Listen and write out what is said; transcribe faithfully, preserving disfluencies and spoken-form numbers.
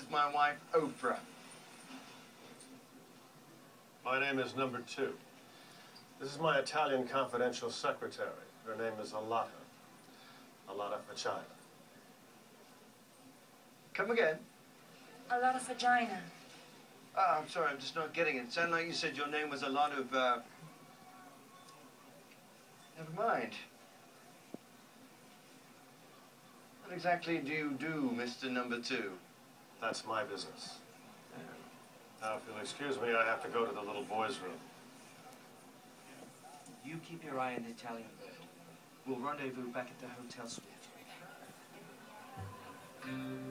is my wife, Oprah. My name is number two. This is my Italian confidential secretary. Her name is Alotta. Alotta Fagina. Come again? Alotta Fagina. Ah, I'm sorry, I'm just not getting it. It sounded like you said your name was a lot of, uh... Never mind. What exactly do you do, Mister Number Two? That's my business. Now, if you'll excuse me, I have to go to the little boy's room. You keep your eye on the Italian bird. We'll rendezvous back at the hotel suite.